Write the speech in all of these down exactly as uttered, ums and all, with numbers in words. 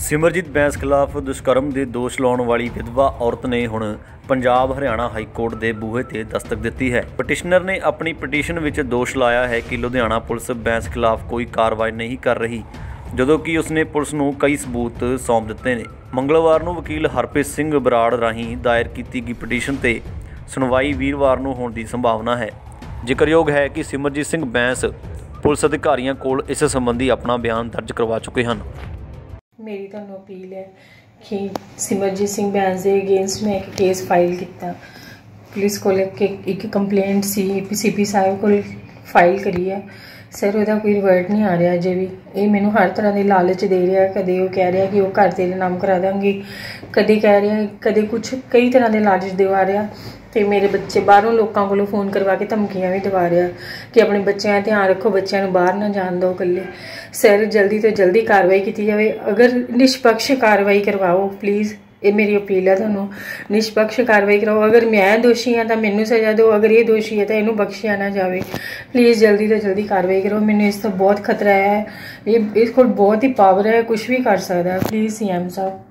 ਸਿਮਰਜੀਤ ਬੈਂਸ ਖਿਲਾਫ ਦੁਸ਼ਕਰਮ ਦੇ ਦੋਸ਼ ਲਾਉਣ ਵਾਲੀ ਵਿਧਵਾ ਔਰਤ ਨੇ ਹੁਣ ਪੰਜਾਬ ਹਰਿਆਣਾ ਹਾਈ ਕੋਰਟ ਦੇ ਬੂਹੇ ਤੇ ਦਸਤਕ ਦਿੱਤੀ ਹੈ। ਪਟੀਸ਼ਨਰ ਨੇ ਆਪਣੀ ਪਟੀਸ਼ਨ ਵਿੱਚ ਦੋਸ਼ ਲਾਇਆ ਹੈ ਕਿ ਲੁਧਿਆਣਾ ਪੁਲਿਸ ਬੈਂਸ ਖਿਲਾਫ ਕੋਈ ਕਾਰਵਾਈ ਨਹੀਂ ਕਰ ਰਹੀ, ਜਦੋਂ ਕਿ ਉਸਨੇ ਪੁਲਿਸ ਨੂੰ ਕਈ ਸਬੂਤ ਸੌਂਪ ਦਿੱਤੇ ਨੇ। ਮੰਗਲਵਾਰ ਨੂੰ ਵਕੀਲ ਹਰਪ੍ਰੀਤ ਸਿੰਘ ਬਰਾੜ ਰਾਹੀਂ ਦਾਇਰ ਕੀਤੀ ਗਈ ਪਟੀਸ਼ਨ ਤੇ ਸੁਣਵਾਈ ਵੀਰਵਾਰ ਨੂੰ ਹੋਣ ਦੀ ਸੰਭਾਵਨਾ ਹੈ। ਜ਼ਿਕਰਯੋਗ ਹੈ ਕਿ ਸਿਮਰਜੀਤ ਸਿੰਘ ਬੈਂਸ ਪੁਲਿਸ ਅਧਿਕਾਰੀਆਂ ਕੋਲ ਇਸ ਸੰਬੰਧੀ ਆਪਣਾ ਬਿਆਨ ਦਰਜ ਕਰਵਾ ਚੁੱਕੇ ਹਨ। मेरी तुहानू अपील है कि सिमरजीत सिंह बैंस के अगेंस्ट मैं एक केस फाइल किया। पुलिस को एक कंप्लेंट सी सी पी साहब को फाइल करी है। सर वह कोई रिवर्ट नहीं आ रहा अजे भी। ये मैनू हर तरह की लालच दे रहा, कदे वो कह रहा कि वो घर तेरे नाम करा देंगे, कदे कह रहा कदे कुछ कई तरह के लालच दिवा रहा। तो मेरे बच्चे बाहरों लोगों को फोन करवा के धमकियां भी दिवा रहा कि अपने बच्चों का ध्यान रखो, बच्चों को बाहर ना जान दो कल्ले। सर जल्दी तो जल्दी कार्रवाई की जाए, अगर निष्पक्ष कार्रवाई करवाओ प्लीज़। ये मेरी अपील है तुहानू, निष्पक्ष कार्रवाई कराओ। अगर मैं दोषी हाँ तो मैनू सज़ा दो, अगर ये दोषी है तो इनू बख्शिया ना जाए। प्लीज़ जल्दी तो जल्दी कार्रवाई करो। मैनू इस तो बहुत खतरा है, ये इस को बहुत ही पावर है, कुछ भी कर सकता है। प्लीज़ सी एम साहब।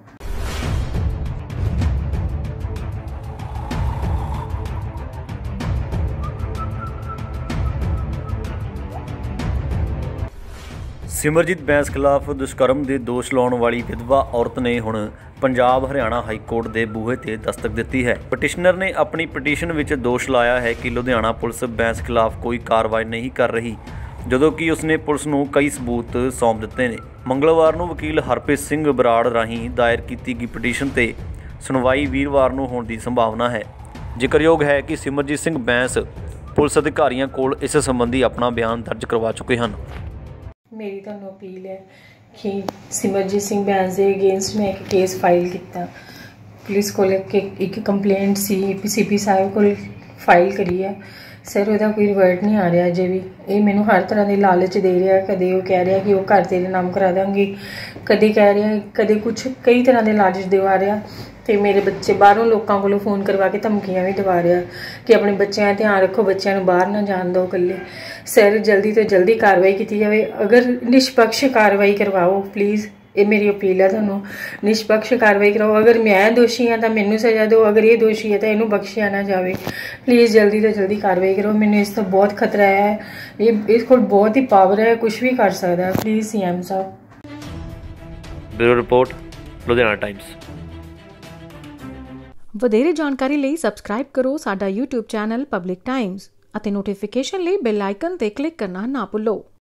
ਸਿਮਰਜੀਤ ਬੈਂਸ ਖਿਲਾਫ ਦੁਸ਼ਕਰਮ ਦੇ ਦੋਸ਼ ਲਾਉਣ ਵਾਲੀ ਵਿਧਵਾ ਔਰਤ ਨੇ ਹੁਣ ਪੰਜਾਬ ਹਰਿਆਣਾ ਹਾਈ ਕੋਰਟ ਦੇ ਬੂਹੇ ਤੇ ਦਸਤਕ ਦਿੱਤੀ ਹੈ। ਪਟੀਸ਼ਨਰ ਨੇ ਆਪਣੀ ਪਟੀਸ਼ਨ ਵਿੱਚ ਦੋਸ਼ ਲਾਇਆ ਹੈ ਕਿ ਲੁਧਿਆਣਾ ਪੁਲਿਸ ਬੈਂਸ ਖਿਲਾਫ ਕੋਈ ਕਾਰਵਾਈ ਨਹੀਂ ਕਰ ਰਹੀ, ਜਦੋਂ ਕਿ ਉਸਨੇ ਪੁਲਿਸ ਨੂੰ ਕਈ ਸਬੂਤ ਸੌਂਪ ਦਿੱਤੇ ਨੇ। ਮੰਗਲਵਾਰ ਨੂੰ ਵਕੀਲ ਹਰਪ੍ਰੀਤ ਸਿੰਘ ਬਰਾੜ ਰਾਹੀਂ ਦਾਇਰ ਕੀਤੀ ਗਈ ਪਟੀਸ਼ਨ ਤੇ ਸੁਣਵਾਈ ਵੀਰਵਾਰ ਨੂੰ ਹੋਣ ਦੀ ਸੰਭਾਵਨਾ ਹੈ। ਜ਼ਿਕਰਯੋਗ ਹੈ ਕਿ ਸਿਮਰਜੀਤ ਸਿੰਘ ਬੈਂਸ ਪੁਲਿਸ ਅਧਿਕਾਰੀਆਂ ਕੋਲ ਇਸ ਸੰਬੰਧੀ ਆਪਣਾ ਬਿਆਨ ਦਰਜ ਕਰਵਾ ਚੁੱਕੇ ਹਨ। मेरी तुहानू अपील है कि सिमरजीत सिंह बैंस के अगेंस्ट मैं एक केस फाइल किया। पुलिस को एक कंप्लेंट सी सी पी साहब को फाइल करी है। सर वह कोई रिवर्ट नहीं आ रहा अजे भी। ये मैनू हर तरह की लालच दे रहा, कदे वो कह रहा कि वो घर तेरे नाम करा देंगे, कदे कह रहा कदे कुछ कई तरह के लालच दिवा रहा। तो मेरे बच्चे बाहरों लोगों को फोन करवा के धमकियां भी दिवा रहा कि अपने बच्चों का ध्यान रखो, बच्चों को बाहर ना जान दो कल्ले। सर जल्दी तो जल्दी कार्रवाई की जाए, अगर निष्पक्ष कार्रवाई करवाओ प्लीज़। ये मेरी अपील है तुहानू, निष्पक्ष कार्रवाई कराओ। अगर मैं दोषी हाँ तो मैनू सज़ा दो, अगर ये दोषी है तो इनू बख्शिया ना जाए। प्लीज़ जल्दी तो जल्दी कार्रवाई करो। मैनू इस तो बहुत खतरा है, ये इस को बहुत ही पावर है, कुछ भी कर सकता है। प्लीज़ सी एम साहब। Bureau report, Ludhiana times. ਵਧੇਰੇ ਜਾਣਕਾਰੀ ਲਈ ਸਬਸਕ੍ਰਾਈਬ ਕਰੋ ਸਾਡਾ YouTube ਚੈਨਲ ਪਬਲਿਕ ਟਾਈਮਜ਼ ਅਤੇ ਨੋਟੀਫਿਕੇਸ਼ਨ ਲਈ ਬੈਲ ਆਈਕਨ ਤੇ ਕਲਿੱਕ ਕਰਨਾ ਨਾ ਭੁੱਲੋ।